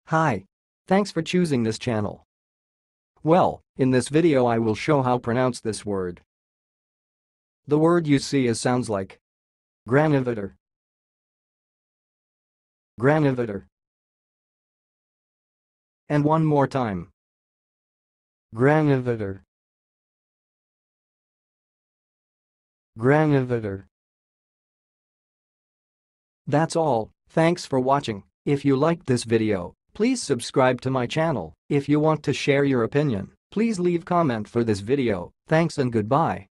Hi. Thanks for choosing this channel. Well, in this video I will show how pronounce this word. The word you see sounds like Granovetter. Granovetter. And one more time. Granovetter. Granovetter. That's all. Thanks for watching. If you liked this video, please subscribe to my channel. If you want to share your opinion, please leave comment for this video. Thanks and goodbye.